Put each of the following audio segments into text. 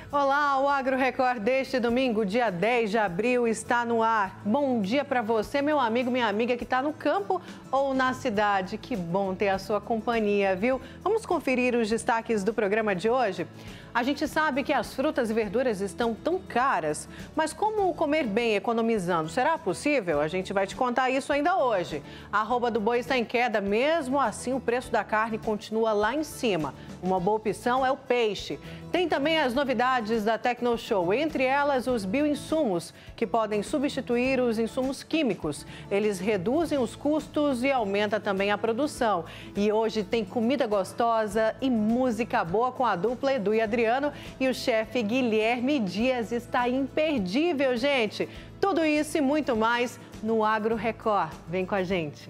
Olá, o Agro Record deste domingo, dia 10 de abril, está no ar. Bom dia para você, meu amigo, minha amiga que está no campo ou na cidade. Que bom ter a sua companhia, viu? Vamos conferir os destaques do programa de hoje? A gente sabe que as frutas e verduras estão tão caras, mas como comer bem economizando? Será possível? A gente vai te contar isso ainda hoje. A arroba do boi está em queda, mesmo assim o preço da carne continua lá em cima. Uma boa opção é o peixe. Tem também as novidades da Tecnoshow, entre elas os bioinsumos, que podem substituir os insumos químicos. Eles reduzem os custos e aumentam também a produção. E hoje tem comida gostosa e música boa com a dupla Edu e Adriano. E o chefe Guilherme Dias está imperdível, gente. Tudo isso e muito mais no Agro Record. Vem com a gente.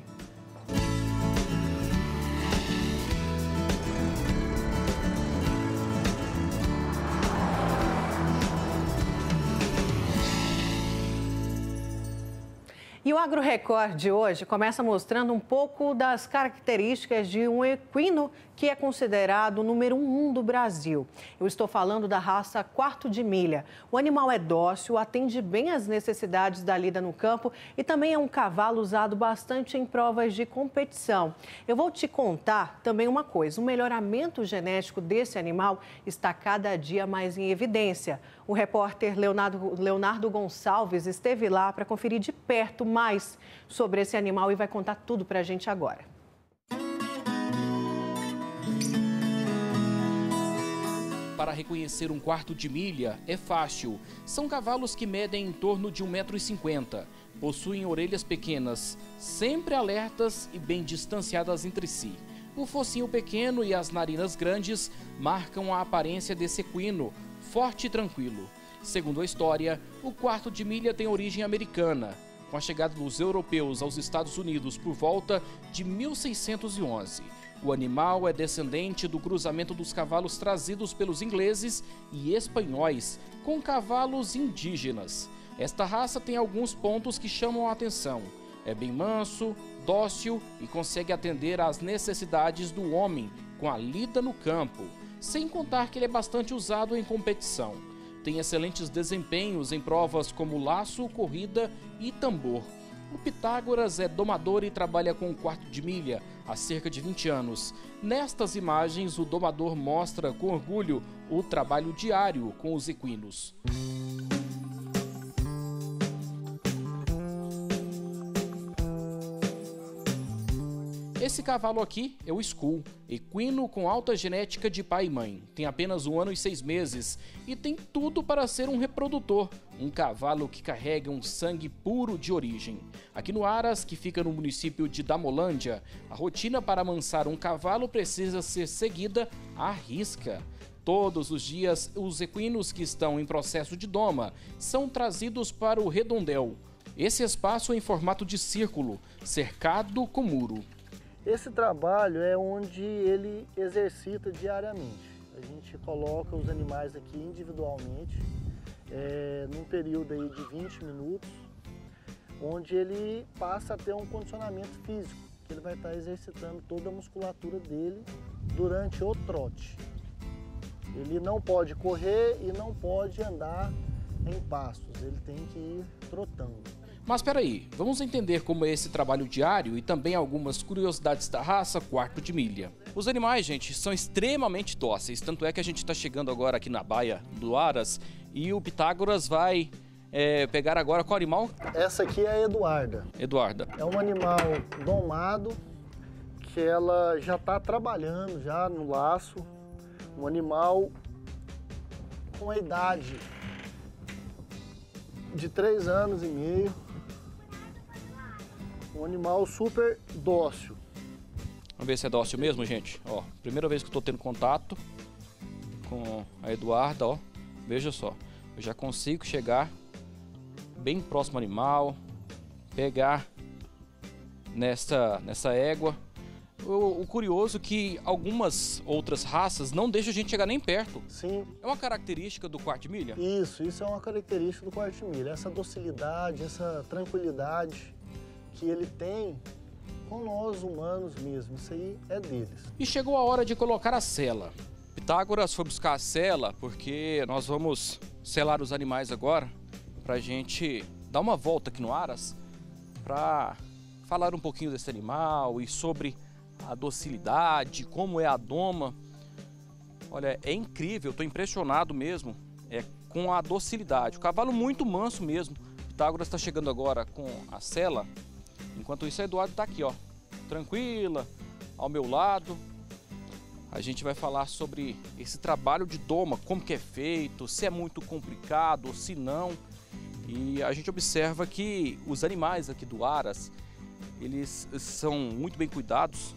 E o Agro Record de hoje começa mostrando um pouco das características de um equino que é considerado o número 1 do Brasil. Eu estou falando da raça Quarto de Milha. O animal é dócil, atende bem às necessidades da lida no campo e também é um cavalo usado bastante em provas de competição. Eu vou te contar também uma coisa, o melhoramento genético desse animal está cada dia mais em evidência. O repórter Leonardo Gonçalves esteve lá para conferir de perto mais sobre esse animal e vai contar tudo para a gente agora. Para reconhecer um quarto de milha é fácil. São cavalos que medem em torno de 1,50 m. Possuem orelhas pequenas, sempre alertas e bem distanciadas entre si. O focinho pequeno e as narinas grandes marcam a aparência desse equino, forte e tranquilo. Segundo a história, o quarto de milha tem origem americana, com a chegada dos europeus aos Estados Unidos por volta de 1611. O animal é descendente do cruzamento dos cavalos trazidos pelos ingleses e espanhóis com cavalos indígenas. Esta raça tem alguns pontos que chamam a atenção. É bem manso, dócil e consegue atender às necessidades do homem com a lida no campo, sem contar que ele é bastante usado em competição. Tem excelentes desempenhos em provas como laço, corrida e tambor. O Pitágoras é domador e trabalha com o quarto de milha há cerca de 20 anos. Nestas imagens, o domador mostra com orgulho o trabalho diário com os equinos. Esse cavalo aqui é o Skull, equino com alta genética de pai e mãe. Tem apenas 1 ano e 6 meses e tem tudo para ser um reprodutor. Um cavalo que carrega um sangue puro de origem. Aqui no Aras, que fica no município de Damolândia, a rotina para amansar um cavalo precisa ser seguida à risca. Todos os dias, os equinos que estão em processo de doma são trazidos para o redondel. Esse espaço é em formato de círculo, cercado com muro. Esse trabalho é onde ele exercita diariamente. A gente coloca os animais aqui individualmente, num período aí de 20 minutos, onde ele passa a ter um condicionamento físico, que ele vai estar exercitando toda a musculatura dele durante o trote. Ele não pode correr e não pode andar em pastos, ele tem que ir trotando. Mas espera aí, vamos entender como é esse trabalho diário e também algumas curiosidades da raça Quarto de Milha. Os animais, gente, são extremamente dóceis, tanto é que a gente está chegando agora aqui na baia do Aras e o Pitágoras vai pegar agora qual animal? Essa aqui é a Eduarda. Eduarda. É um animal domado que ela já está trabalhando já no laço, um animal com a idade de 3 anos e meio. Um animal super dócil. Vamos ver se é dócil mesmo, gente. Ó, primeira vez que eu tô tendo contato com a Eduarda, ó. Veja só, eu já consigo chegar bem próximo ao animal, pegar nessa égua. O curioso é que algumas outras raças não deixam a gente chegar nem perto. Sim. É uma característica do quarto de milha? Isso é uma característica do quarto de milha. Essa docilidade, essa tranquilidade que ele tem com nós humanos mesmo, isso aí é deles. E chegou a hora de colocar a sela. Pitágoras foi buscar a sela porque nós vamos selar os animais agora para a gente dar uma volta aqui no Aras para falar um pouquinho desse animal e sobre a docilidade, como é a doma. Olha, é incrível, estou impressionado mesmo com a docilidade. O cavalo muito manso mesmo. Pitágoras está chegando agora com a sela. Enquanto isso, a Eduardo está aqui, ó, tranquila, ao meu lado. A gente vai falar sobre esse trabalho de doma, como que é feito, se é muito complicado, se não. E a gente observa que os animais aqui do Aras, eles são muito bem cuidados.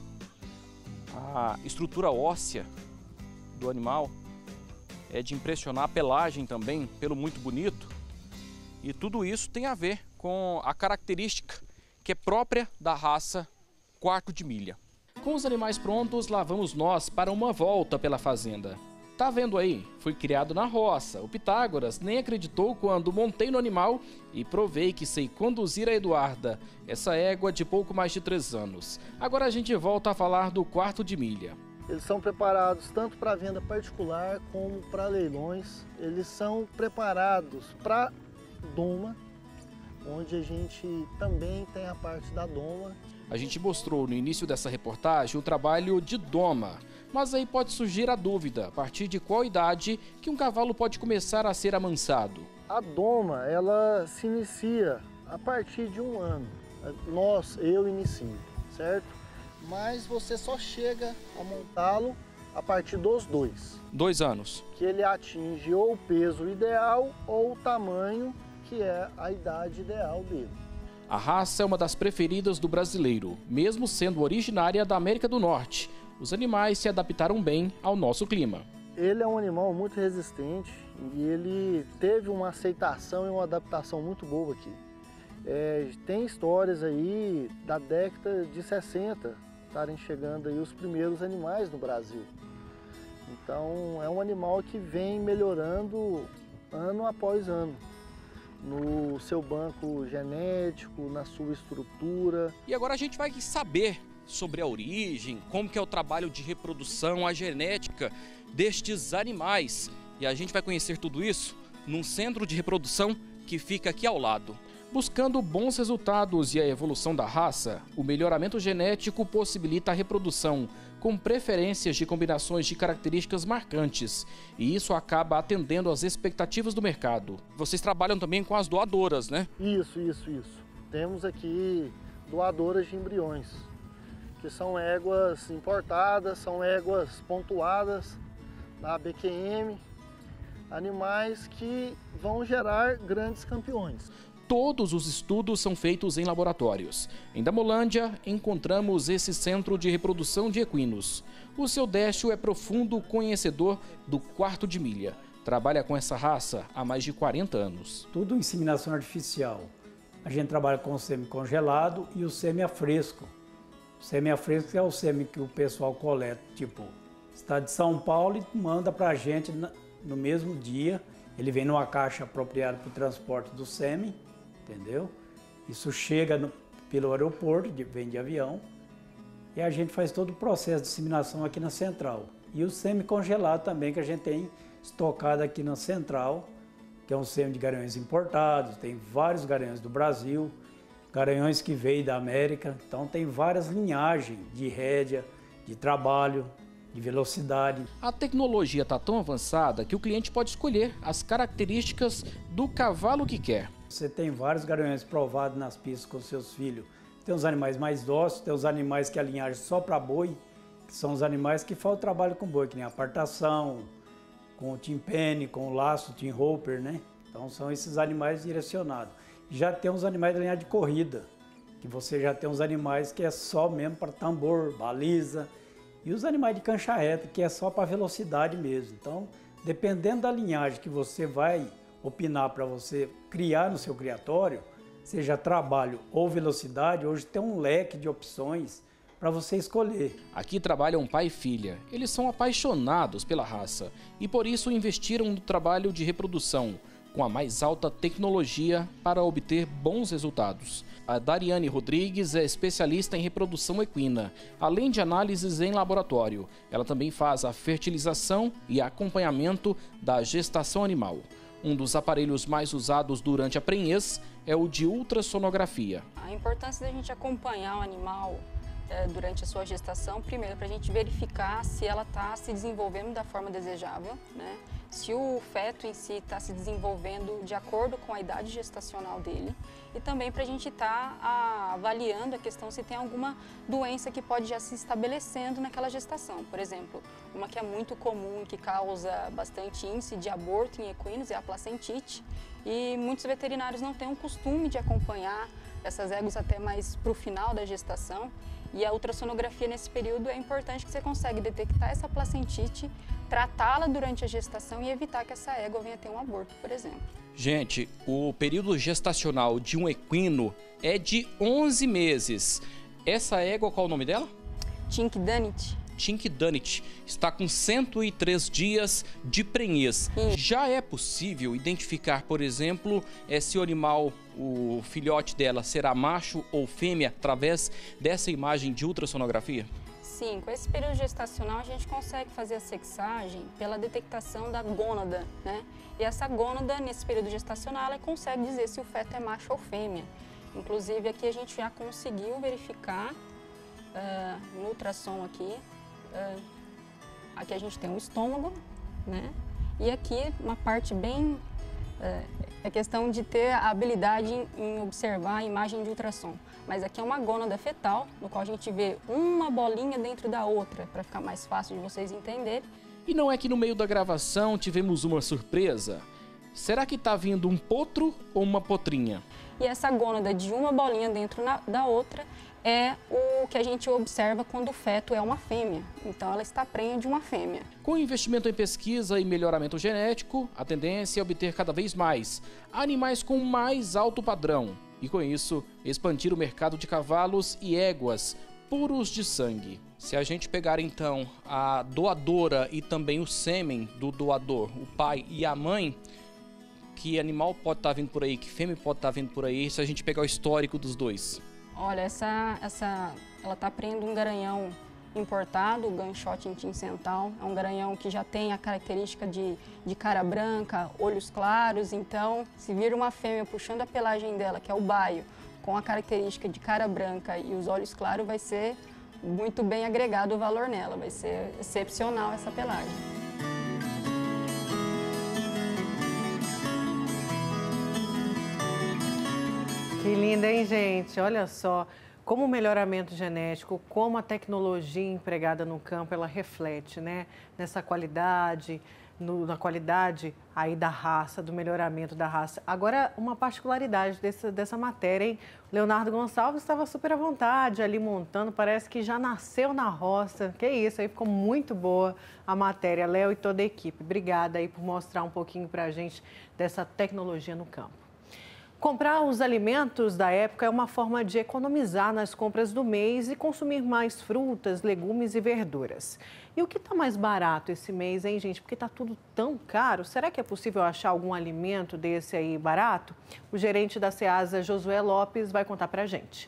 A estrutura óssea do animal é de impressionar, a pelagem também, pelo muito bonito. E tudo isso tem a ver com a característica que é própria da raça quarto de milha. Com os animais prontos, lá vamos nós para uma volta pela fazenda. Tá vendo aí? Fui criado na roça. O Pitágoras nem acreditou quando montei no animal e provei que sei conduzir a Eduarda, essa égua de pouco mais de 3 anos. Agora a gente volta a falar do quarto de milha. Eles são preparados tanto para venda particular como para leilões. Eles são preparados para doma, onde a gente também tem a parte da doma. A gente mostrou no início dessa reportagem o trabalho de doma, mas aí pode surgir a dúvida, a partir de qual idade que um cavalo pode começar a ser amansado? A doma, ela se inicia a partir de 1 ano. Eu inicio, certo? Mas você só chega a montá-lo a partir dos 2. 2 anos. Que ele atinge ou o peso ideal ou o tamanho que é a idade ideal dele. A raça é uma das preferidas do brasileiro, mesmo sendo originária da América do Norte. Os animais se adaptaram bem ao nosso clima. Ele é um animal muito resistente e ele teve uma aceitação e uma adaptação muito boa aqui. Tem histórias aí da década de 60 estarem chegando aí os primeiros animais no Brasil. Então é um animal que vem melhorando ano após ano no seu banco genético, na sua estrutura. E agora a gente vai saber sobre a origem, como que é o trabalho de reprodução, a genética destes animais. E a gente vai conhecer tudo isso num centro de reprodução que fica aqui ao lado. Buscando bons resultados e a evolução da raça, o melhoramento genético possibilita a reprodução, com preferências de combinações de características marcantes, e isso acaba atendendo às expectativas do mercado. Vocês trabalham também com as doadoras, né? Isso. Temos aqui doadoras de embriões, que são éguas importadas, são éguas pontuadas na BQM, animais que vão gerar grandes campeões. Todos os estudos são feitos em laboratórios. Em Damolândia, encontramos esse centro de reprodução de equinos. O seu Décio é profundo conhecedor do quarto de milha. Trabalha com essa raça há mais de 40 anos. Tudo inseminação artificial. A gente trabalha com o semi-congelado e o semi-a-fresco. O semi-a-fresco é o semi que o pessoal coleta, tipo, está de São Paulo e manda para a gente no mesmo dia. Ele vem numa caixa apropriada para o transporte do semi. Entendeu? Isso chega pelo aeroporto, vem de avião, e a gente faz todo o processo de disseminação aqui na central. E o semi-congelado também, que a gente tem estocado aqui na central, que é um semi de garanhões importados, tem vários garanhões do Brasil, garanhões que veio da América, então tem várias linhagens de rédea, de trabalho, de velocidade. A tecnologia está tão avançada que o cliente pode escolher as características do cavalo que quer. Você tem vários garanhões provados nas pistas com seus filhos. Tem os animais mais dóceis, tem os animais que a linhagem só para boi, que são os animais que fazem o trabalho com boi, que nem a apartação, com o timpane, com o laço, o team roper, né? Então são esses animais direcionados. Já tem os animais da linha de corrida, que você já tem os animais que é só mesmo para tambor, baliza, e os animais de cancha reta, que é só para velocidade mesmo. Então, dependendo da linhagem que você vai opinar para você criar no seu criatório, seja trabalho ou velocidade, hoje tem um leque de opções para você escolher. Aqui trabalham pai e filha. Eles são apaixonados pela raça e por isso investiram no trabalho de reprodução, com a mais alta tecnologia para obter bons resultados. A Dariane Rodrigues é especialista em reprodução equina, além de análises em laboratório. Ela também faz a fertilização e acompanhamento da gestação animal. Um dos aparelhos mais usados durante a prenhez é o de ultrassonografia. A importância da gente acompanhar o animal durante a sua gestação, primeiro, para a gente verificar se ela está se desenvolvendo da forma desejável, né? Se o feto em si está se desenvolvendo de acordo com a idade gestacional dele, e também para a gente estar avaliando a questão se tem alguma doença que pode já se estabelecendo naquela gestação. Por exemplo, uma que é muito comum e que causa bastante índice de aborto em equinos é a placentite, e muitos veterinários não têm o costume de acompanhar essas éguas até mais para o final da gestação. E a ultrassonografia nesse período é importante, que você consegue detectar essa placentite, tratá-la durante a gestação e evitar que essa égua venha ter um aborto, por exemplo. Gente, o período gestacional de um equino é de 11 meses. Essa égua, qual é o nome dela? Tinck Dunnett. Tinck Dunnett está com 103 dias de prenhez. Já é possível identificar, por exemplo, se o animal, o filhote dela, será macho ou fêmea através dessa imagem de ultrassonografia? Sim, com esse período gestacional a gente consegue fazer a sexagem pela detectação da gônada, né? E essa gônada, nesse período gestacional, ela consegue dizer se o feto é macho ou fêmea. Inclusive aqui a gente já conseguiu verificar no ultrassom aqui. Aqui a gente tem o estômago, né? E aqui uma parte bem... é questão de ter a habilidade em observar a imagem de ultrassom. Mas aqui é uma gônada fetal, no qual a gente vê uma bolinha dentro da outra, para ficar mais fácil de vocês entenderem. E não é que no meio da gravação tivemos uma surpresa? Será que está vindo um potro ou uma potrinha? E essa gônada de uma bolinha dentro da outra é o que a gente observa quando o feto é uma fêmea. Então ela está prenha de uma fêmea. Com investimento em pesquisa e melhoramento genético, a tendência é obter cada vez mais animais com mais alto padrão. E com isso, expandir o mercado de cavalos e éguas puros de sangue. Se a gente pegar então a doadora e também o sêmen do doador, o pai e a mãe, que animal pode estar vindo por aí, que fêmea pode estar vindo por aí, se a gente pegar o histórico dos dois? Olha, ela está prenhendo um garanhão importado, o Gunshot Tincental. É um garanhão que já tem a característica de cara branca, olhos claros. Então, se vir uma fêmea puxando a pelagem dela, que é o baio, com a característica de cara branca e os olhos claros, vai ser muito bem agregado o valor nela. Vai ser excepcional essa pelagem. Que linda, hein, gente? Olha só, como o melhoramento genético, como a tecnologia empregada no campo, ela reflete, né? Nessa qualidade, na qualidade aí da raça, do melhoramento da raça. Agora, uma particularidade dessa matéria, hein? Leonardo Gonçalves estava super à vontade ali montando, parece que já nasceu na roça. Que isso, aí ficou muito boa a matéria. Léo e toda a equipe, obrigada aí por mostrar um pouquinho pra gente dessa tecnologia no campo. Comprar os alimentos da época é uma forma de economizar nas compras do mês e consumir mais frutas, legumes e verduras. E o que está mais barato esse mês, hein, gente? Porque está tudo tão caro. Será que é possível achar algum alimento desse aí barato? O gerente da Ceasa, Josué Lopes, vai contar pra gente.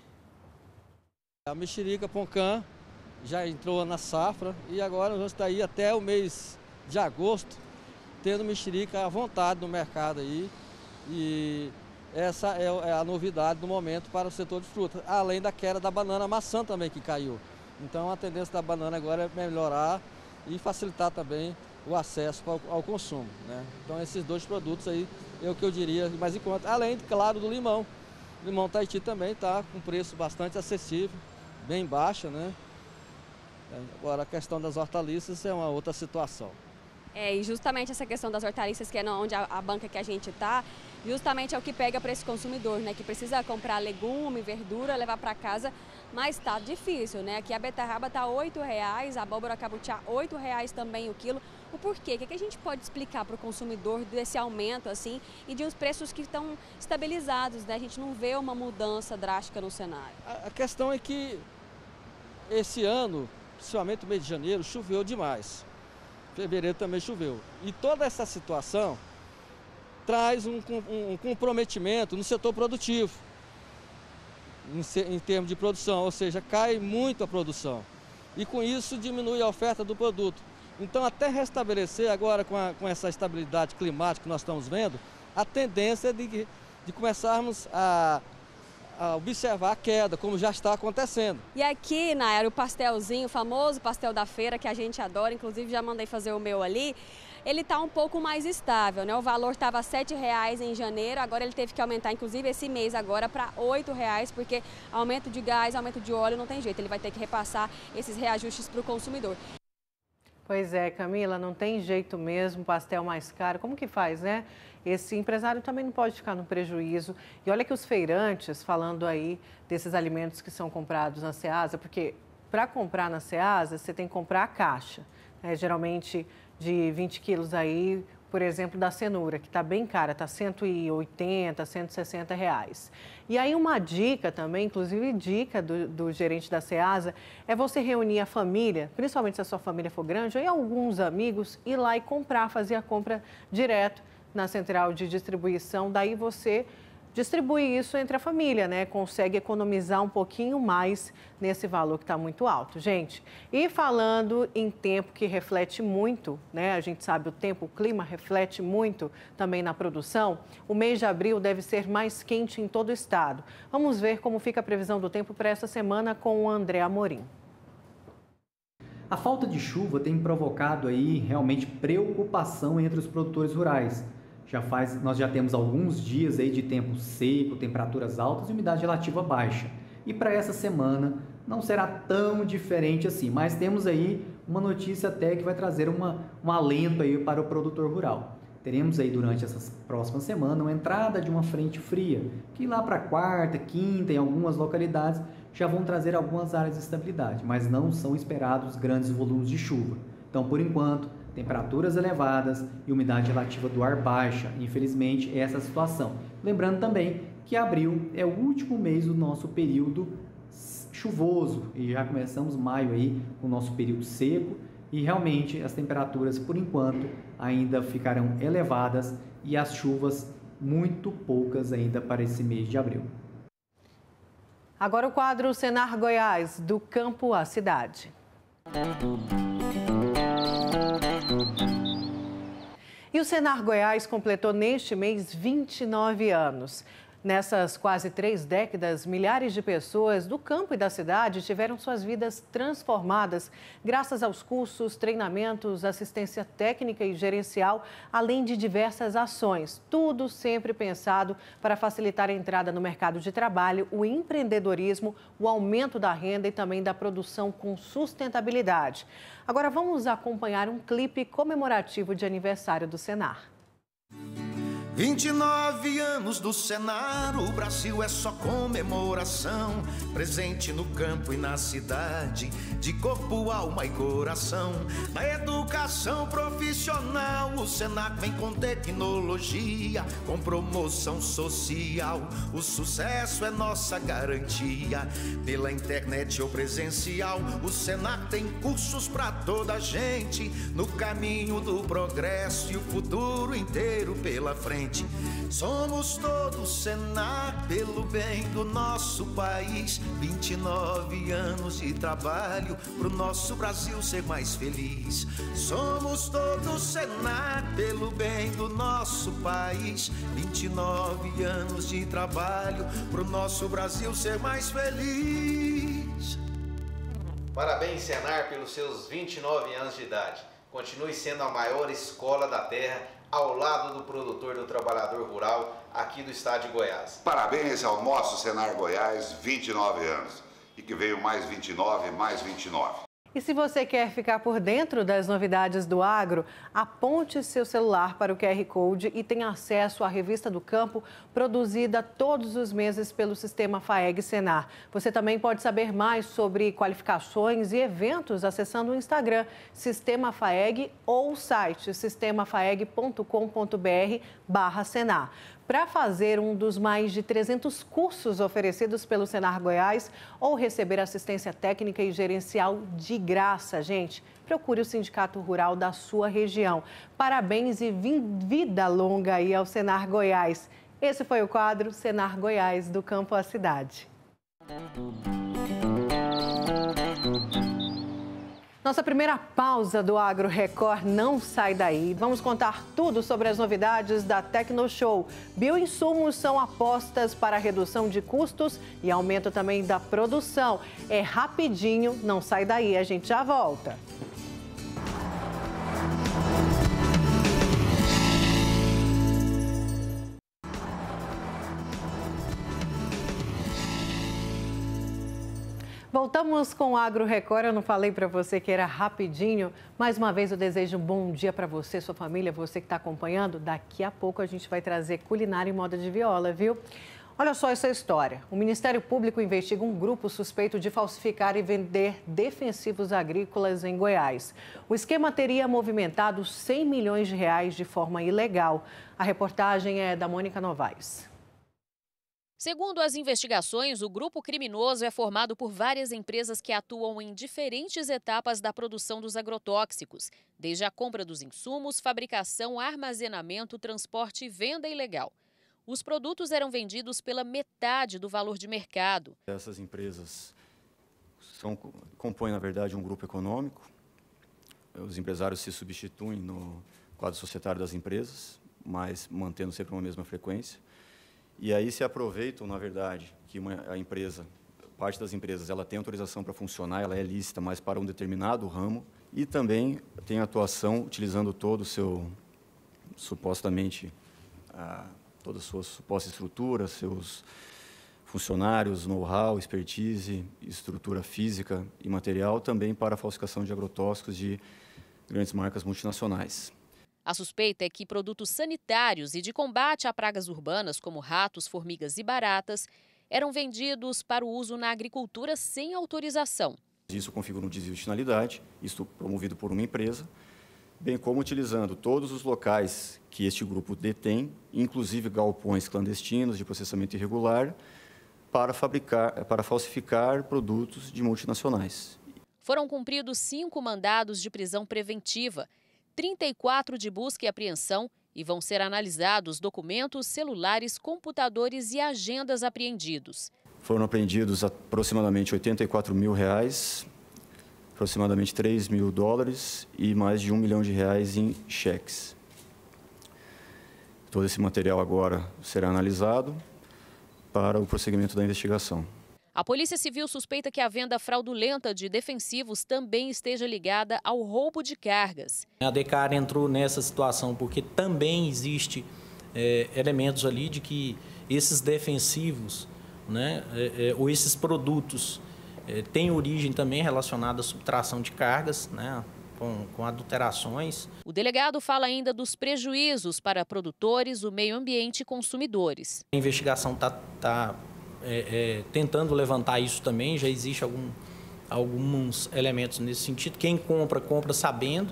A mexerica Poncã já entrou na safra e agora nós vamos estar aí até o mês de agosto tendo mexerica à vontade no mercado aí. E essa é a novidade do momento para o setor de frutas, além da queda da banana maçã também que caiu. Então a tendência da banana agora é melhorar e facilitar também o acesso ao consumo, né? Então esses dois produtos aí é o que eu diria mais em conta, além, claro, do limão. O limão Tahiti também está com preço bastante acessível, bem baixo, né? Agora a questão das hortaliças é uma outra situação. E justamente essa questão das hortaliças, que é onde a banca que a gente está, justamente é o que pega para esse consumidor, né? Que precisa comprar legume, verdura, levar para casa, mas está difícil, né? Aqui a beterraba está R$ 8,00, a abóbora cabutiá R$ 8,00 também o quilo. O porquê? O que a gente pode explicar para o consumidor desse aumento, assim, e de uns preços que estão estabilizados, né? A gente não vê uma mudança drástica no cenário. A questão é que esse ano, principalmente no mês de janeiro, choveu demais. Fevereiro também choveu. E toda essa situação traz um comprometimento no setor produtivo, em termos de produção, ou seja, cai muito a produção. E com isso diminui a oferta do produto. Então, até restabelecer agora com essa estabilidade climática que nós estamos vendo, a tendência é de começarmos a observar a queda, como já está acontecendo. E aqui, Nayara, o pastelzinho, o famoso pastel da feira, que a gente adora, inclusive já mandei fazer o meu ali, ele está um pouco mais estável, né? O valor estava R$ 7,00 em janeiro, agora ele teve que aumentar, inclusive esse mês agora, para R$ 8,00, porque aumento de gás, aumento de óleo, não tem jeito, ele vai ter que repassar esses reajustes para o consumidor. Pois é, Camila, não tem jeito mesmo, pastel mais caro, como que faz, né? Esse empresário também não pode ficar no prejuízo. E olha que os feirantes, falando aí desses alimentos que são comprados na Ceasa, porque para comprar na Ceasa, você tem que comprar a caixa, né? Geralmente de 20 quilos aí, por exemplo, da cenoura, que está bem cara, está R$ 180, R$ 160 reais. E aí uma dica também, inclusive dica do gerente da Ceasa, é você reunir a família, principalmente se a sua família for grande, ou alguns amigos, ir lá e comprar, fazer a compra direto na central de distribuição, daí você distribui isso entre a família, né? Consegue economizar um pouquinho mais nesse valor que está muito alto, gente. E falando em tempo que reflete muito, né? A gente sabe o tempo, o clima reflete muito também na produção. O mês de abril deve ser mais quente em todo o estado. Vamos ver como fica a previsão do tempo para essa semana com o André Amorim. A falta de chuva tem provocado aí realmente preocupação entre os produtores rurais. Nós já temos alguns dias aí de tempo seco, temperaturas altas e umidade relativa baixa. E para essa semana não será tão diferente assim, mas temos aí uma notícia até que vai trazer um alento aí para o produtor rural. Teremos aí durante essa próxima semana uma entrada de uma frente fria, que lá para quarta, quinta, em algumas localidades, já vão trazer algumas áreas de estabilidade, mas não são esperados grandes volumes de chuva. Então, por enquanto, temperaturas elevadas e umidade relativa do ar baixa. Infelizmente, é essa a situação. Lembrando também que abril é o último mês do nosso período chuvoso e já começamos maio aí com o nosso período seco e realmente as temperaturas, por enquanto, ainda ficarão elevadas e as chuvas muito poucas ainda para esse mês de abril. Agora o quadro Senar Goiás, do campo à cidade. E o Senar Goiás completou neste mês 29 anos. Nessas quase 3 décadas, milhares de pessoas do campo e da cidade tiveram suas vidas transformadas graças aos cursos, treinamentos, assistência técnica e gerencial, além de diversas ações. Tudo sempre pensado para facilitar a entrada no mercado de trabalho, o empreendedorismo, o aumento da renda e também da produção com sustentabilidade. Agora vamos acompanhar um clipe comemorativo de aniversário do Senar. 29 anos do Senar, o Brasil é só comemoração. Presente no campo e na cidade, de corpo, alma e coração. Na educação profissional, o Senar vem com tecnologia, com promoção social. O sucesso é nossa garantia. Pela internet ou presencial, o Senar tem cursos pra toda a gente. No caminho do progresso e o futuro inteiro pela frente. Somos todos Senar pelo bem do nosso país. 29 anos de trabalho pro nosso Brasil ser mais feliz. Somos todos Senar pelo bem do nosso país. 29 anos de trabalho pro nosso Brasil ser mais feliz. Parabéns, Senar, pelos seus 29 anos de idade. Continue sendo a maior escola da terra, ao lado do produtor, do trabalhador rural, aqui do estado de Goiás. Parabéns ao nosso Senar Goiás, 29 anos. E que veio mais 29, mais 29. E se você quer ficar por dentro das novidades do agro, aponte seu celular para o QR Code e tenha acesso à revista do campo, produzida todos os meses pelo Sistema FAEG Senar. Você também pode saber mais sobre qualificações e eventos acessando o Instagram Sistema FAEG ou o site sistemafaeg.com.br/Senar. para fazer um dos mais de 300 cursos oferecidos pelo Senar Goiás ou receber assistência técnica e gerencial de graça, gente. Procure o Sindicato Rural da sua região. Parabéns e vida longa aí ao Senar Goiás. Esse foi o quadro Senar Goiás, do campo à cidade. Nossa primeira pausa do Agro Record, não sai daí. Vamos contar tudo sobre as novidades da Tecnoshow. Bioinsumos são apostas para redução de custos e aumento também da produção. É rapidinho, não sai daí, a gente já volta. Voltamos com o Agro Record. Eu não falei para você que era rapidinho. Mais uma vez eu desejo um bom dia para você, sua família, você que está acompanhando. Daqui a pouco a gente vai trazer culinária e moda de viola, viu? Olha só essa história. O Ministério Público investiga um grupo suspeito de falsificar e vender defensivos agrícolas em Goiás. O esquema teria movimentado 100 milhões de reais de forma ilegal. A reportagem é da Mônica Novaes. Segundo as investigações, o grupo criminoso é formado por várias empresas que atuam em diferentes etapas da produção dos agrotóxicos, desde a compra dos insumos, fabricação, armazenamento, transporte e venda ilegal. Os produtos eram vendidos pela metade do valor de mercado. Essas empresas compõem, na verdade, um grupo econômico. Os empresários se substituem no quadro societário das empresas, mas mantendo sempre uma mesma frequência. E aí se aproveitam, na verdade, que parte das empresas, ela tem autorização para funcionar, ela é lícita, mas para um determinado ramo, e também tem atuação utilizando todo o seu, supostamente, toda a sua suposta estrutura, seus funcionários, know-how, expertise, estrutura física e material, também para a falsificação de agrotóxicos de grandes marcas multinacionais. A suspeita é que produtos sanitários e de combate a pragas urbanas, como ratos, formigas e baratas, eram vendidos para o uso na agricultura sem autorização. Isso configura um desvio de finalidade, isto promovido por uma empresa, bem como utilizando todos os locais que este grupo detém, inclusive galpões clandestinos de processamento irregular, para falsificar produtos de multinacionais. Foram cumpridos 5 mandados de prisão preventiva, 34 de busca e apreensão, e vão ser analisados documentos, celulares, computadores e agendas apreendidos. Foram apreendidos aproximadamente R$84 mil, aproximadamente $3 mil e mais de R$1 milhão em cheques. Todo esse material agora será analisado para o prosseguimento da investigação. A Polícia Civil suspeita que a venda fraudulenta de defensivos também esteja ligada ao roubo de cargas. A DECAR entrou nessa situação porque também existe elementos ali de que esses defensivos, ou esses produtos têm origem também relacionada à subtração de cargas, com adulterações. O delegado fala ainda dos prejuízos para produtores, o meio ambiente e consumidores. A investigação está tentando levantar isso também, já existe alguns elementos nesse sentido. Quem compra sabendo,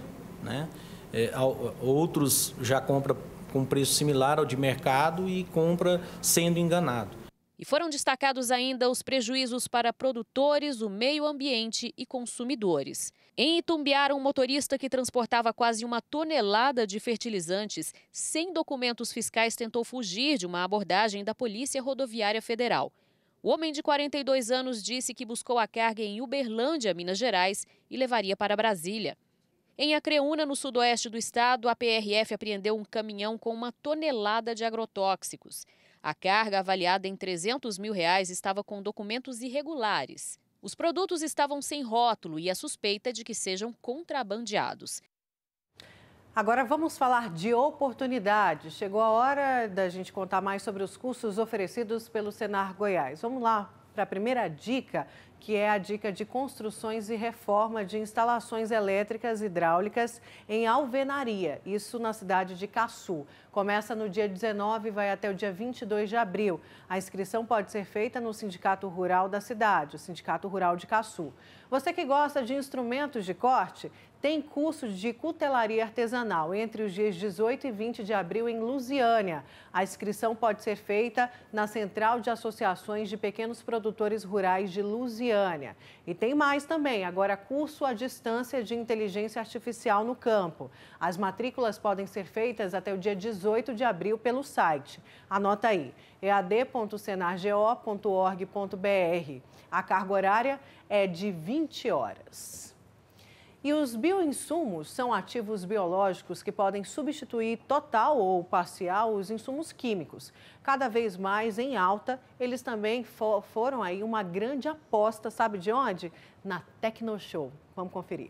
outros já compram com preço similar ao de mercado e compra sendo enganado. E foram destacados ainda os prejuízos para produtores, o meio ambiente e consumidores. Em Itumbiara, um motorista que transportava quase 1 tonelada de fertilizantes sem documentos fiscais tentou fugir de uma abordagem da Polícia Rodoviária Federal. O homem de 42 anos disse que buscou a carga em Uberlândia, Minas Gerais, e levaria para Brasília. Em Acreúna, no sudoeste do estado, a PRF apreendeu um caminhão com 1 tonelada de agrotóxicos. A carga, avaliada em R$300 mil, estava com documentos irregulares. Os produtos estavam sem rótulo e a suspeita é de que sejam contrabandeados. Agora vamos falar de oportunidade. Chegou a hora da gente contar mais sobre os cursos oferecidos pelo Senar Goiás. Vamos lá para a primeira dica, que é a dica de construções e reforma de instalações elétricas e hidráulicas em alvenaria, isso na cidade de Caçu. Começa no dia 19 e vai até o dia 22 de abril. A inscrição pode ser feita no Sindicato Rural da cidade, o Sindicato Rural de Caçu. Você que gosta de instrumentos de corte, tem curso de cutelaria artesanal entre os dias 18 e 20 de abril em Lusiânia. A inscrição pode ser feita na Central de Associações de Pequenos Produtores Rurais de Lusiânia. E tem mais também, agora curso à distância de inteligência artificial no campo. As matrículas podem ser feitas até o dia 18 de abril pelo site. Anota aí, ead.senargo.org.br. A carga horária é de 20 horas. E os bioinsumos são ativos biológicos que podem substituir total ou parcial os insumos químicos. Cada vez mais em alta, eles também foram aí uma grande aposta, sabe de onde? Na Tecnoshow. Vamos conferir.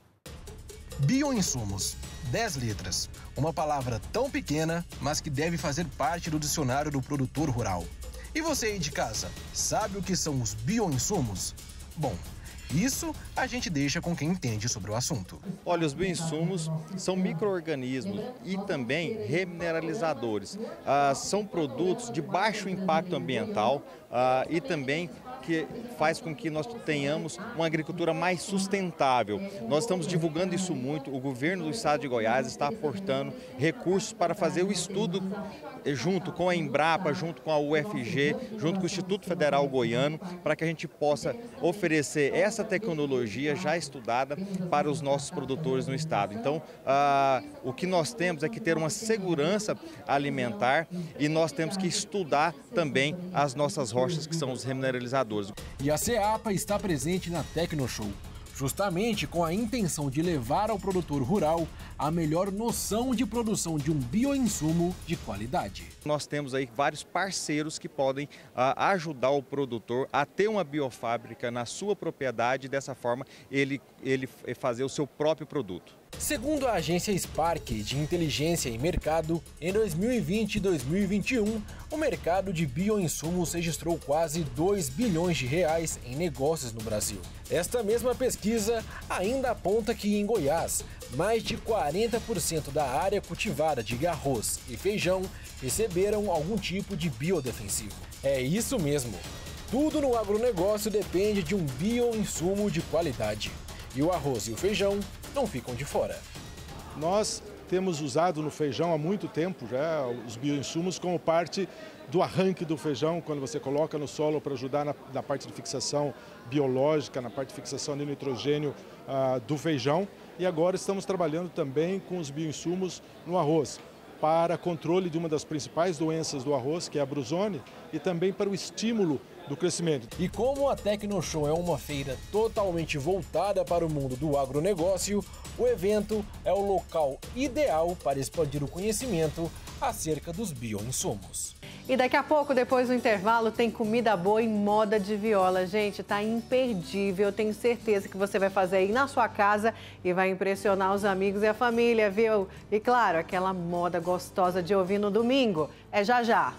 Bioinsumos, 10 letras. Uma palavra tão pequena, mas que deve fazer parte do dicionário do produtor rural. E você aí de casa, sabe o que são os bioinsumos? Bom, isso a gente deixa com quem entende sobre o assunto. Olha, os bioinsumos são micro-organismos e também remineralizadores. São produtos de baixo impacto ambiental e também que faz com que nós tenhamos uma agricultura mais sustentável. Nós estamos divulgando isso muito, o governo do estado de Goiás está aportando recursos para fazer o estudo junto com a Embrapa, junto com a UFG, junto com o Instituto Federal Goiano, para que a gente possa oferecer essa tecnologia já estudada para os nossos produtores no estado. Então, o que nós temos é que ter uma segurança alimentar e nós temos que estudar também as nossas rochas, que são os remineralizadores. E a CEAPA está presente na Tecnoshow, justamente com a intenção de levar ao produtor rural a melhor noção de produção de um bioinsumo de qualidade. Nós temos aí vários parceiros que podem ajudar o produtor a ter uma biofábrica na sua propriedade e dessa forma ele fazer o seu próprio produto. Segundo a agência Spark de Inteligência e Mercado, em 2020 e 2021, o mercado de bioinsumos registrou quase 2 bilhões de reais em negócios no Brasil. Esta mesma pesquisa ainda aponta que em Goiás, mais de 40% da área cultivada de arroz e feijão receberam algum tipo de biodefensivo. É isso mesmo. Tudo no agronegócio depende de um bioinsumo de qualidade. E o arroz e o feijão não ficam de fora. Nós temos usado no feijão há muito tempo já os bioinsumos como parte do arranque do feijão, quando você coloca no solo para ajudar na parte de fixação biológica, na parte de fixação de nitrogênio do feijão. E agora estamos trabalhando também com os bioinsumos no arroz, para controle de uma das principais doenças do arroz, que é a brusone, e também para o estímulo do crescimento. E como a Tecnoshow é uma feira totalmente voltada para o mundo do agronegócio, o evento é o local ideal para expandir o conhecimento acerca dos bioinsumos. E daqui a pouco, depois do intervalo, tem comida boa e moda de viola. Gente, tá imperdível. Tenho certeza que você vai fazer aí na sua casa e vai impressionar os amigos e a família, viu? E claro, aquela moda gostosa de ouvir no domingo. É já já.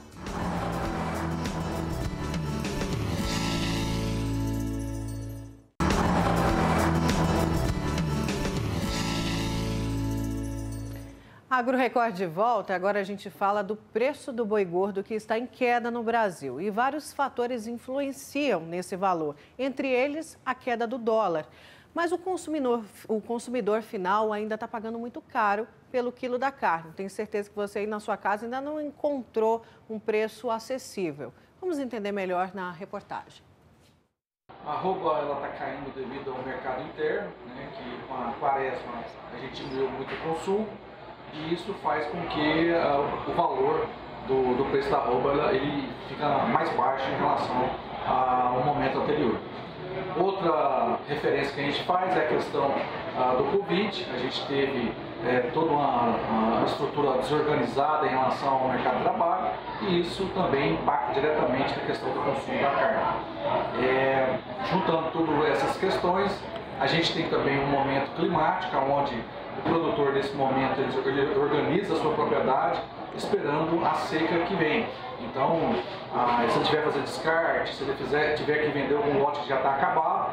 Agro Record de volta, agora a gente fala do preço do boi gordo que está em queda no Brasil. E vários fatores influenciam nesse valor, entre eles a queda do dólar. Mas o consumidor final ainda está pagando muito caro pelo quilo da carne. Tenho certeza que você aí na sua casa ainda não encontrou um preço acessível. Vamos entender melhor na reportagem. A arroba está caindo devido ao mercado interno, né, que com a quaresma a gente diminuiu muito o consumo. E isso faz com que o valor do preço da arroba ele fica mais baixo em relação ao momento anterior. Outra referência que a gente faz é a questão do Covid. A gente teve toda uma estrutura desorganizada em relação ao mercado de trabalho e isso também impacta diretamente na questão do consumo da carne. Juntando todas essas questões, a gente tem também um momento climático onde o produtor, nesse momento, ele organiza a sua propriedade esperando a seca que vem. Então, se ele tiver que fazer descarte, se ele tiver que vender algum lote que já está acabado,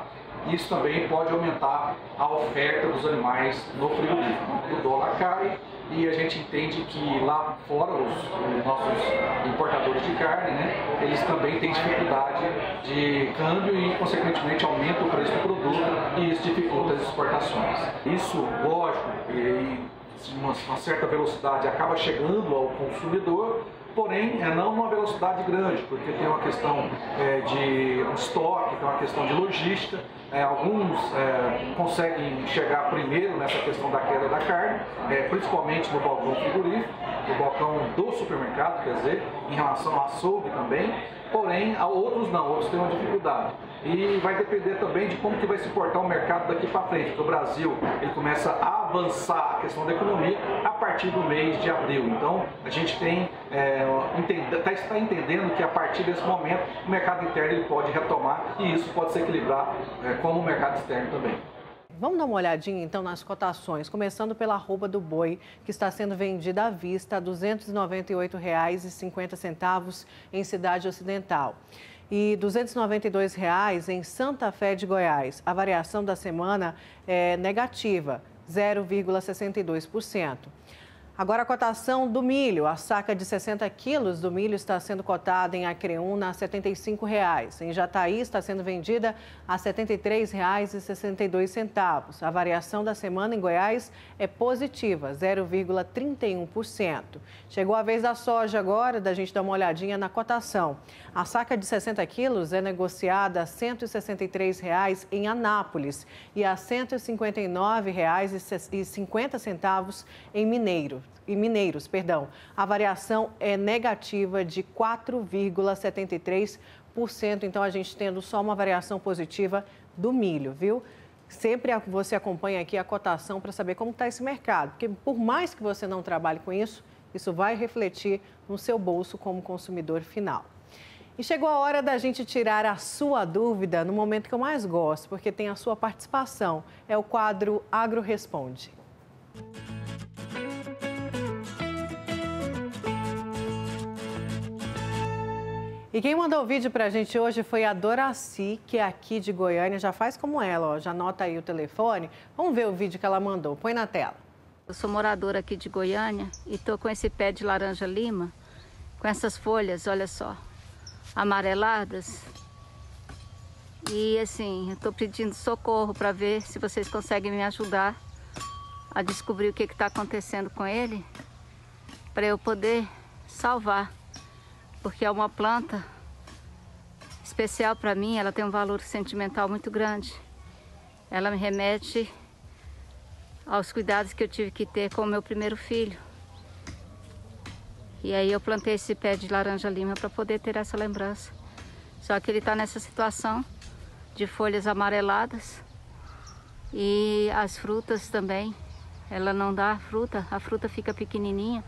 Isso também pode aumentar a oferta dos animais no frigorífico. O dólar cai e a gente entende que lá fora os nossos importadores de carne, né, eles também têm dificuldade de câmbio e, consequentemente, aumenta o preço do produto e isso dificulta as exportações. Isso, lógico, uma certa velocidade acaba chegando ao consumidor, porém não numa velocidade grande, porque tem uma questão de estoque, tem uma questão de logística. Alguns conseguem chegar primeiro nessa questão da queda da carne, principalmente no balcão frigorífico, no balcão do supermercado, quer dizer, em relação ao açougue também, porém outros não, outros têm uma dificuldade. E vai depender também de como que vai se portar o mercado daqui para frente, porque o Brasil ele começa a avançar a questão da economia a partir do mês de abril. Então a gente está entendendo que a partir desse momento o mercado interno ele pode retomar e isso pode se equilibrar como o mercado externo também. Vamos dar uma olhadinha então nas cotações, começando pela arroba do boi, que está sendo vendida à vista a R$ 298,50 em Cidade Ocidental. E R$ 292,00 em Santa Fé de Goiás. A variação da semana é negativa, 0,62%. Agora a cotação do milho. A saca de 60 quilos do milho está sendo cotada em Acreúna a R$ 75,00. Em Jataí está sendo vendida a R$ 73,62. A variação da semana em Goiás é positiva, 0,31%. Chegou a vez da soja agora, da gente dar uma olhadinha na cotação. A saca de 60 quilos é negociada a R$ 163,00 em Anápolis e a R$ 159,50 em Mineiros. A variação é negativa de 4,73%. Então, a gente tendo só uma variação positiva do milho, viu? Sempre você acompanha aqui a cotação para saber como está esse mercado. Porque por mais que você não trabalhe com isso, isso vai refletir no seu bolso como consumidor final. E chegou a hora da gente tirar a sua dúvida no momento que eu mais gosto, porque tem a sua participação. É o quadro Agro Responde. E quem mandou o vídeo pra gente hoje foi a Doraci, que é aqui de Goiânia. Já faz como ela, ó, já anota aí o telefone. Vamos ver o vídeo que ela mandou. Põe na tela. Eu sou moradora aqui de Goiânia e tô com esse pé de laranja lima, com essas folhas, olha só, amareladas. E assim, eu tô pedindo socorro para ver se vocês conseguem me ajudar a descobrir o que está acontecendo com ele, para eu poder salvar. Porque é uma planta especial para mim, ela tem um valor sentimental muito grande. Ela me remete aos cuidados que eu tive que ter com o meu primeiro filho. E aí eu plantei esse pé de laranja lima para poder ter essa lembrança. Só que ele está nessa situação de folhas amareladas e as frutas também. Ela não dá fruta, a fruta fica pequenininha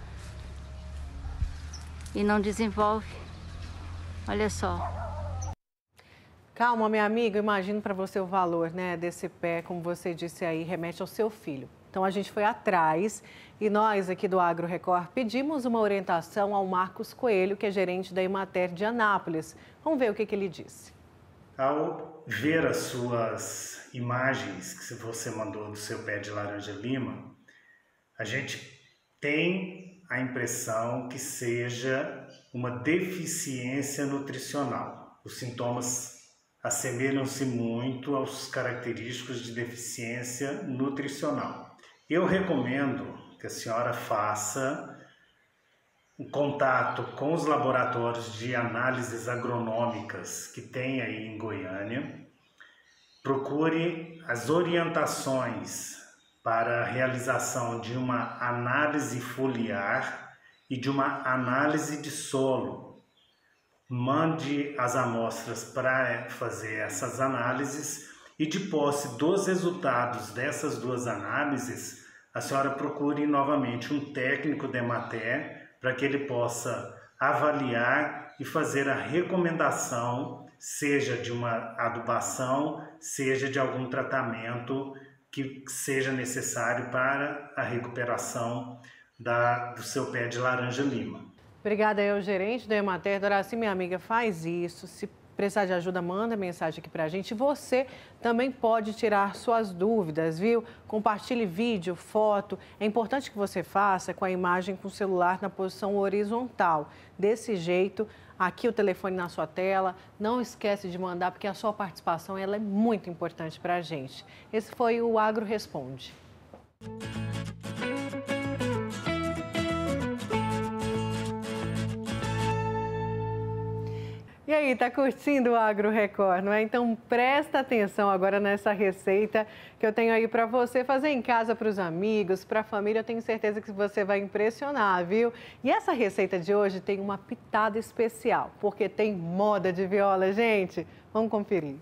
e não desenvolve. Olha só. Calma, minha amiga, eu imagino para você o valor, né, desse pé, como você disse aí, remete ao seu filho. Então a gente foi atrás e nós aqui do Agro Record pedimos uma orientação ao Marcos Coelho, que é gerente da Emater de Anápolis. Vamos ver o que ele disse. Ao ver as suas imagens que você mandou do seu pé de laranja lima, a gente tem a impressão que seja uma deficiência nutricional. Os sintomas assemelham-se muito aos característicos de deficiência nutricional. Eu recomendo que a senhora faça um contato com os laboratórios de análises agronômicas que tem aí em Goiânia. Procure as orientações para a realização de uma análise foliar e de uma análise de solo. Mande as amostras para fazer essas análises e, de posse dos resultados dessas duas análises, a senhora procure novamente um técnico da Emater para que ele possa avaliar e fazer a recomendação, seja de uma adubação, seja de algum tratamento que seja necessário para a recuperação do seu pé de laranja lima. Obrigada aí ao gerente da Emater. Doraci, minha amiga, faz isso. Se precisar de ajuda, manda mensagem aqui pra gente. Você também pode tirar suas dúvidas, viu? Compartilhe vídeo, foto. É importante que você faça com a imagem com o celular na posição horizontal. Desse jeito, aqui o telefone na sua tela. Não esquece de mandar, porque a sua participação ela é muito importante pra gente. Esse foi o Agro Responde. E aí, tá curtindo o Agro Record, não é? Então presta atenção agora nessa receita que eu tenho aí para você fazer em casa, para os amigos, para a família. Eu tenho certeza que você vai impressionar, viu? E essa receita de hoje tem uma pitada especial, porque tem moda de viola, gente. Vamos conferir.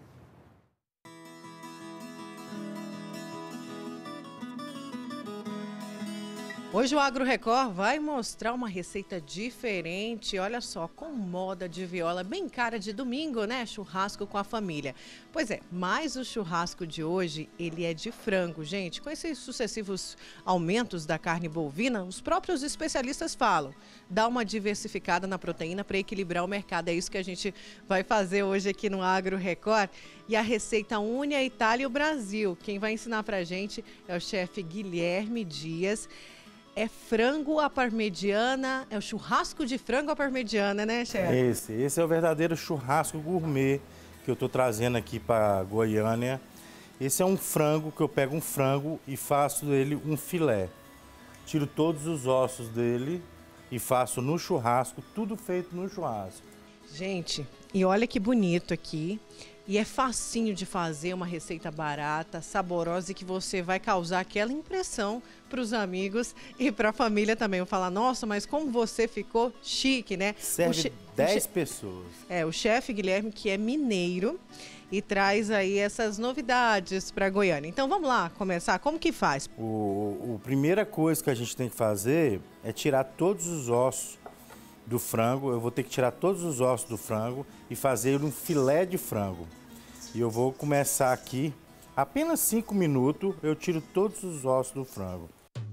Hoje o Agro Record vai mostrar uma receita diferente, olha só, com moda de viola, bem cara de domingo, né? Churrasco com a família. Pois é, mas o churrasco de hoje, ele é de frango, gente. Com esses sucessivos aumentos da carne bovina, os próprios especialistas falam, dá uma diversificada na proteína para equilibrar o mercado. É isso que a gente vai fazer hoje aqui no Agro Record. E a receita une a Itália e o Brasil. Quem vai ensinar pra gente é o chefe Guilherme Dias. É frango à parmegiana, é o churrasco de frango à parmegiana, né, chefe? Esse é o verdadeiro churrasco gourmet que eu estou trazendo aqui para Goiânia. Esse é um frango que eu pego um frango e faço dele um filé. Tiro todos os ossos dele e faço no churrasco, tudo feito no churrasco. Gente, e olha que bonito aqui. E é facinho de fazer, uma receita barata, saborosa e que você vai causar aquela impressão para os amigos e para a família também. Vou falar, nossa, mas como você ficou chique, né? Serve 10 pessoas. É, o chefe Guilherme, que é mineiro e traz aí essas novidades para Goiânia. Então vamos lá começar, como que faz? A primeira coisa que a gente tem que fazer é tirar todos os ossos do frango. Eu vou ter que tirar todos os ossos do frango e fazer um filé de frango. E eu vou começar aqui, apenas 5 minutos, eu tiro todos os ossos do frango.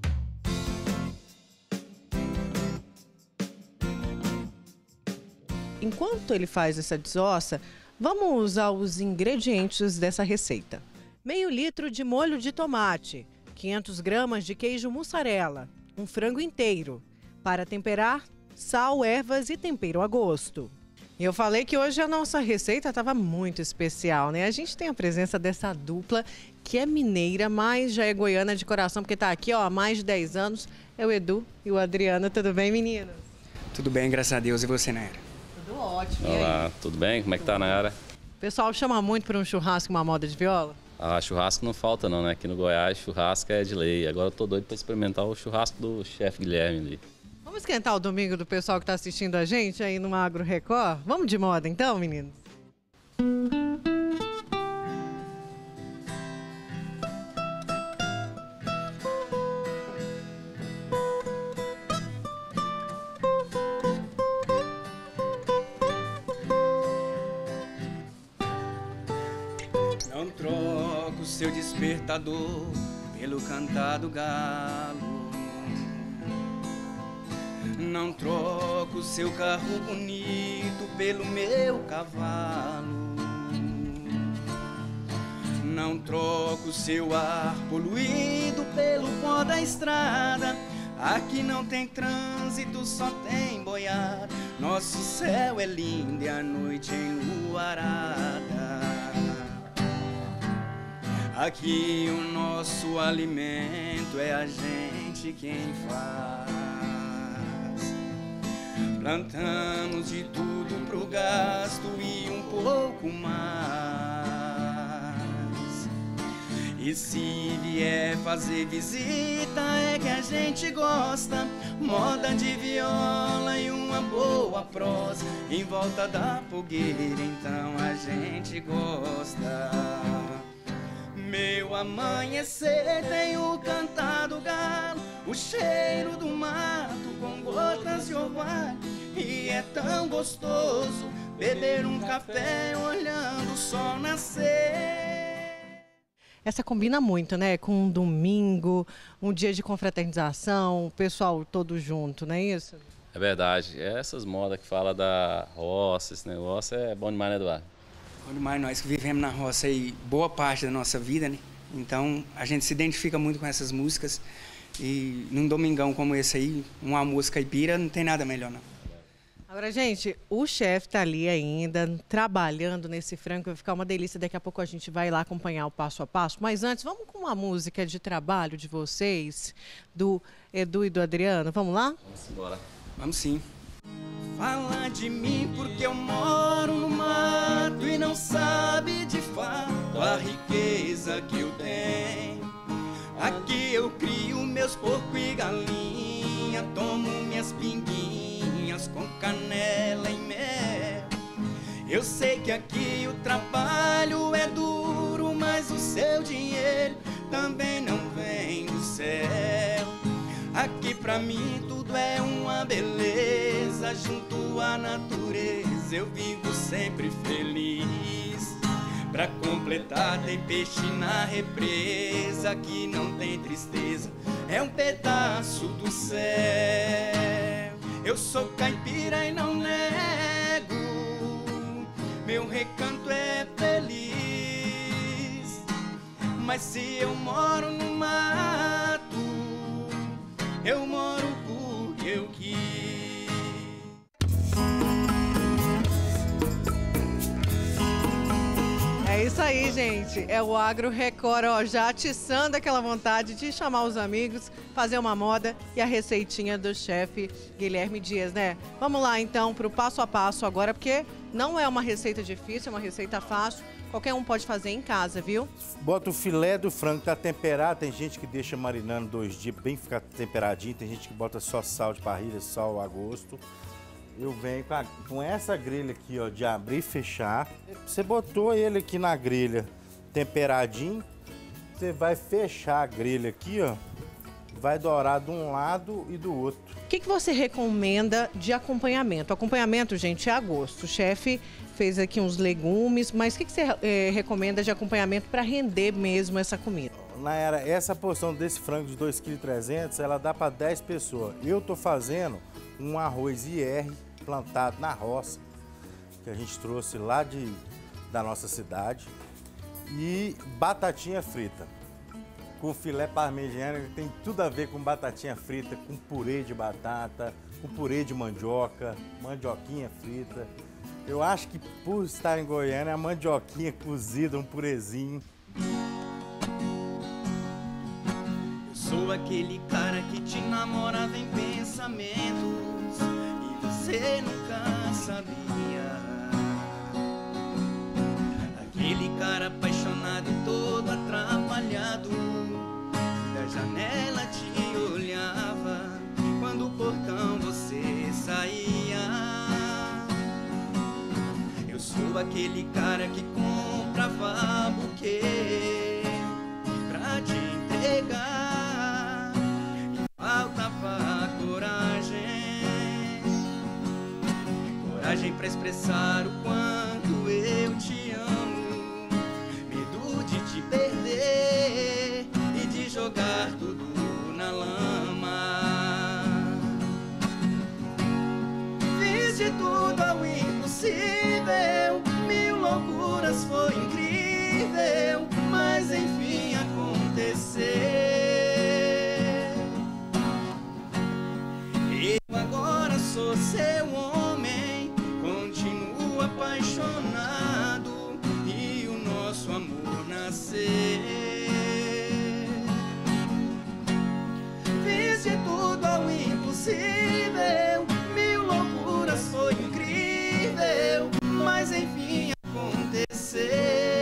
Enquanto ele faz essa desossa, vamos usar os ingredientes dessa receita. Meio litro de molho de tomate, 500 gramas de queijo mussarela, um frango inteiro. Para temperar, sal, ervas e tempero a gosto. E eu falei que hoje a nossa receita estava muito especial, né? A gente tem a presença dessa dupla que é mineira, mas já é goiana de coração, porque está aqui ó, há mais de 10 anos. É o Edu e o Adriano. Tudo bem, meninos? Tudo bem, graças a Deus. E você, Nayara? Tudo ótimo. Olá, tudo bem? Como é que tá, Nayara? O pessoal chama muito para um churrasco uma moda de viola? Ah, churrasco não falta não, né? Aqui no Goiás, churrasco é de lei. Agora eu tô doido para experimentar o churrasco do chefe Guilherme ali. Vamos esquentar o domingo do pessoal que está assistindo a gente aí no Agro Record? Vamos de moda então, meninos? Não troco o seu despertador pelo cantar do galo. Não troco o seu carro bonito pelo meu cavalo. Não troco o seu ar poluído pelo pó da estrada. Aqui não tem trânsito, só tem boiada. Nosso céu é lindo e a noite enluarada. Aqui o nosso alimento é a gente quem faz. Plantamos de tudo pro gasto e um pouco mais. E se vier fazer visita é que a gente gosta. Moda de viola e uma boa prosa em volta da fogueira, então a gente gosta. Meu amanhecer tem o cantar do galo, o cheiro do mato com gotas de orvalho. E é tão gostoso beber um café olhando o sol nascer. Essa combina muito, né? Com um domingo, um dia de confraternização, o pessoal todo junto, não é isso? É É verdade. Essas modas que fala da roça, esse negócio é bom demais, né, Eduardo? Bom demais, nós que vivemos na roça aí boa parte da nossa vida, né? Então a gente se identifica muito com essas músicas e num domingão como esse aí, uma música caipira, não tem nada melhor não. Agora, gente, o chefe tá ali ainda, trabalhando nesse frango, vai ficar uma delícia. Daqui a pouco a gente vai lá acompanhar o passo a passo. Mas antes, vamos com uma música de trabalho de vocês, do Edu e do Adriano. Vamos lá? Vamos embora. Vamos sim. Fala de mim porque eu moro no mato e não sabe de fato a riqueza que eu tenho. Aqui eu crio meus porco e galinha, tomo minhas pinguinhas com canela e mel. Eu sei que aqui o trabalho é duro, mas o seu dinheiro também não vem do céu. Aqui pra mim tudo é uma beleza, junto à natureza eu vivo sempre feliz. Pra completar tem peixe na represa, que não tem tristeza, é um pedaço do céu. Eu sou caipira e não nego, meu recanto é feliz. Mas se eu moro no mato, eu moro porque eu quis. É isso aí, gente. É o Agro Record, ó, já atiçando aquela vontade de chamar os amigos, fazer uma moda e a receitinha do chefe Guilherme Dias, né? Vamos lá, então, para o passo a passo agora, porque não é uma receita difícil, é uma receita fácil. Qualquer um pode fazer em casa, viu? Bota o filé do frango, tá temperado. Tem gente que deixa marinando 2 dias, bem ficar temperadinho. Tem gente que bota só sal de parrilha, sal a gosto. Eu venho com essa grelha aqui, ó, de abrir e fechar. Você botou ele aqui na grelha temperadinho, você vai fechar a grelha aqui, ó. Vai dourar de um lado e do outro. O que você recomenda de acompanhamento? O acompanhamento, gente, é a gosto. O chefe fez aqui uns legumes, mas o que você recomenda de acompanhamento para render mesmo essa comida? Nayara, essa porção desse frango de 2,3 kg, ela dá para 10 pessoas. Eu tô fazendo um arroz IR plantado na roça, que a gente trouxe lá da nossa cidade, e batatinha frita. Com filé parmegiana, que tem tudo a ver com batatinha frita, com purê de batata, com purê de mandioca, mandioquinha frita. Eu acho que por estar em Goiânia, a mandioquinha cozida, um purezinho. Eu sou aquele cara que te namorava em pensamentos e você nunca sabia. Aquele cara apaixonado e todo atrapalhado, da janela te olhava quando o portão você saía. Eu sou aquele cara que comprava buquê pra te entregar e faltava coragem, coragem pra expressar o quanto eu te amo, medo de te perder e de jogar tudo na lama. Fiz de tudo ao impossível, mil loucuras, foi incrível, mas enfim aconteceu. Eu agora sou seu homem, continuo apaixonado e o nosso amor nasceu. Fiz de tudo ao impossível, mil loucuras, foi incrível, mas enfim aconteceu.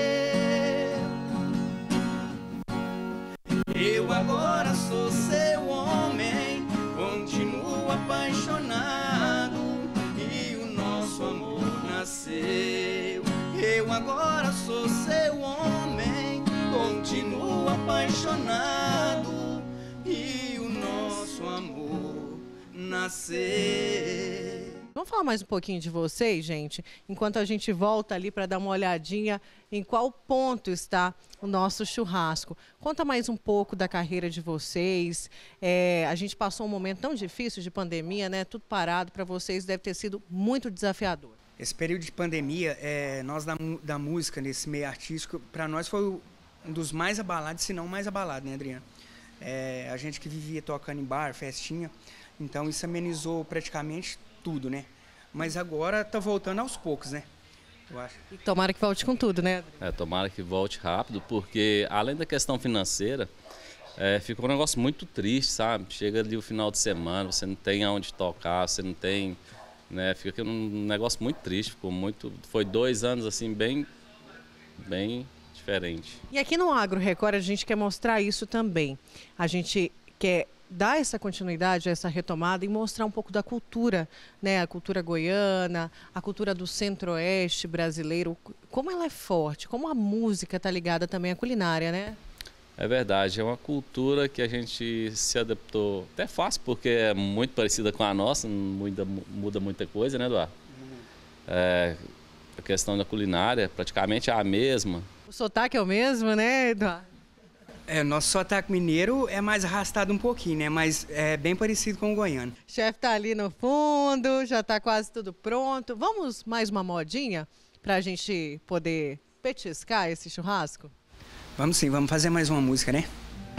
Eu agora sou seu homem, continuo apaixonado e o nosso amor nasceu. Eu agora sou seu homem, continuo apaixonado e o nosso amor nasceu. Vamos falar mais um pouquinho de vocês, gente, enquanto a gente volta ali para dar uma olhadinha em qual ponto está o nosso churrasco. Conta mais um pouco da carreira de vocês. A gente passou um momento tão difícil de pandemia, né? Tudo parado, para vocês deve ter sido muito desafiador. Esse período de pandemia, nós da música, nesse meio artístico, para nós foi um dos mais abalados, se não o mais abalado, né, Adriano? A gente que vivia tocando em bar, festinha, então isso amenizou praticamente tudo, né? Mas agora tá voltando aos poucos, né? Eu acho. E tomara que volte com tudo, né? Tomara que volte rápido, porque além da questão financeira, ficou um negócio muito triste, sabe? Chega ali o final de semana, você não tem aonde tocar, você não tem, né? Fica um negócio muito triste, foi 2 anos assim bem diferente. E aqui no Agro Record a gente quer mostrar isso também. A gente quer dar essa continuidade, essa retomada e mostrar um pouco da cultura, né? A cultura goiana, a cultura do centro-oeste brasileiro, como ela é forte, como a música está ligada também à culinária, né? É verdade, é uma cultura que a gente se adaptou até fácil, porque é muito parecida com a nossa, não muda muita coisa, né, Eduardo? A questão da culinária praticamente é a mesma. O sotaque é o mesmo, né, Eduardo? Nosso sotaque mineiro é mais arrastado um pouquinho, né? Mas é bem parecido com o goiano. O chefe tá ali no fundo, já tá quase tudo pronto. Vamos mais uma modinha para a gente poder petiscar esse churrasco? Vamos sim, vamos fazer mais uma música, né?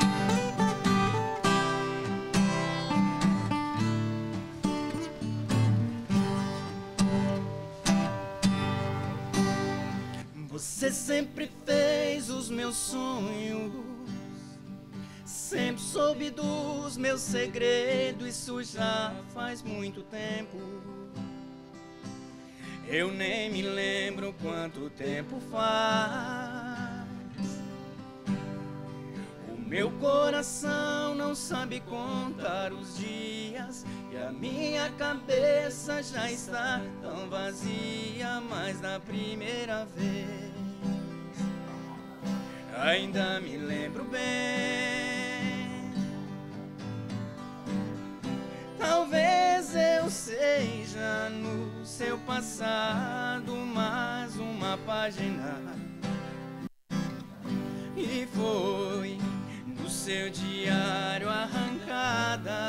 Você sempre fez os meus sonhos, sempre soube dos meus segredos, isso já faz muito tempo. Eu nem me lembro quanto tempo faz. O meu coração não sabe contar os dias e a minha cabeça já está tão vazia, mas da primeira vez ainda me lembro bem. Talvez eu seja no seu passado mais uma página, e foi no seu diário arrancada.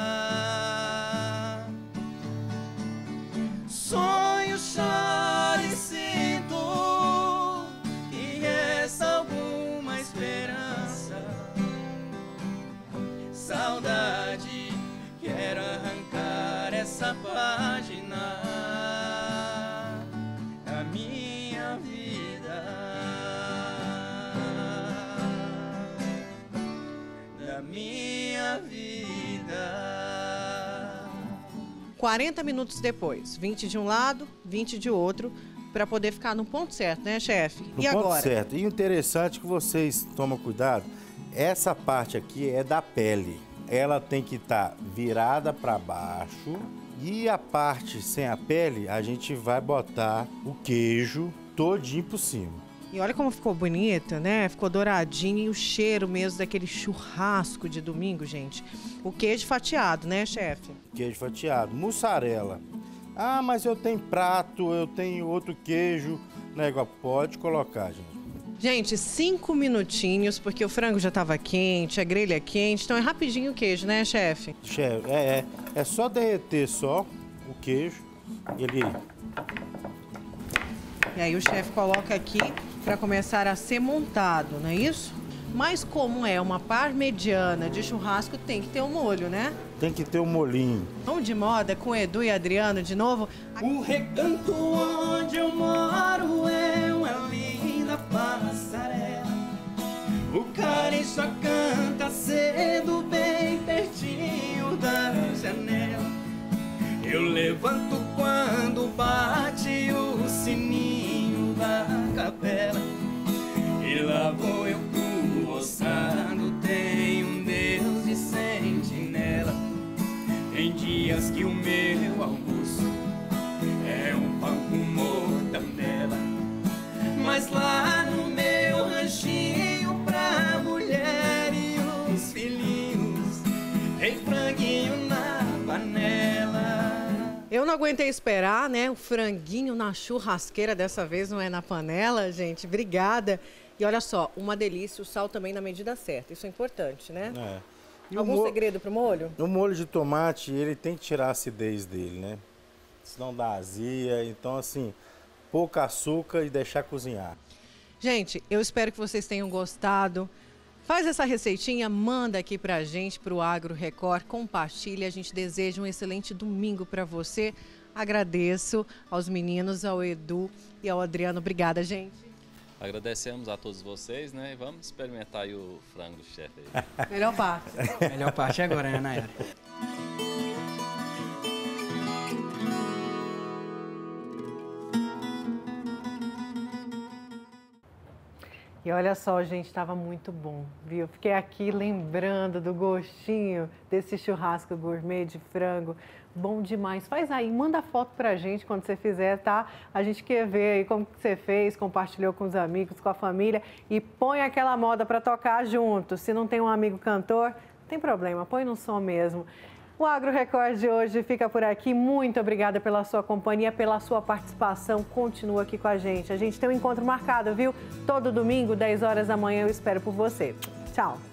Sonho, choro e sinto que resta alguma esperança. Saudade, quero arrancar essa página da minha vida, da minha vida. 40 minutos depois, 20 de um lado, 20 de outro, para poder ficar no ponto certo, né, chefe? No ponto certo. E o interessante é que vocês tomam cuidado, essa parte aqui é da pele. Ela tem que estar virada para baixo e a parte sem a pele, a gente vai botar o queijo todinho por cima. E olha como ficou bonita, né? Ficou douradinho e o cheiro mesmo daquele churrasco de domingo, gente. O queijo fatiado, né, chefe? Queijo fatiado. Mussarela. Ah, mas eu tenho prato, eu tenho outro queijo. Negócio, pode colocar, gente. Gente, 5 minutinhos, porque o frango já estava quente, a grelha é quente, então é rapidinho o queijo, né, chefe? Chefe, é só derreter só o queijo. E aí o chefe coloca aqui para começar a ser montado, não é isso? Mas como é uma parmegiana de churrasco, tem que ter um molho, né? Tem que ter um molhinho. Vamos de moda com Edu e Adriano de novo. O recanto onde eu moro é uma linda passarela. O carijó canta cedo, bem pertinho da janela. Eu levanto quando bate o sininho da capela. E lá vou eu pro roçado, tem um Deus de sentinela. Tem dias que o meu almoço é um pão com mortandela. aguentei esperar, né? O franguinho na churrasqueira, dessa vez não é na panela, gente. Obrigada. E olha só, uma delícia, o sal também na medida certa. Isso é importante, né? E algum segredo pro molho? O molho de tomate, ele tem que tirar a acidez dele, né? Senão dá azia. Então, assim, pouco açúcar e deixar cozinhar. Gente, eu espero que vocês tenham gostado. Faz essa receitinha, manda aqui pra gente, pro Agro Record, compartilha. A gente deseja um excelente domingo para você. Agradeço aos meninos, ao Edu e ao Adriano. Obrigada, gente. Agradecemos a todos vocês, né? E vamos experimentar aí o frango do chefe aí. Melhor parte. Melhor parte agora, né, Nayara? E olha só, gente, estava muito bom, viu? Fiquei aqui lembrando do gostinho desse churrasco gourmet de frango. Bom demais. Faz aí, manda foto pra gente quando você fizer, tá? A gente quer ver aí como que você fez, compartilhou com os amigos, com a família e põe aquela moda para tocar junto. Se não tem um amigo cantor, não tem problema, põe no som mesmo. O Agro Record de hoje fica por aqui. Muito obrigada pela sua companhia, pela sua participação. Continua aqui com a gente. A gente tem um encontro marcado, viu? Todo domingo, 10 horas da manhã, eu espero por você. Tchau.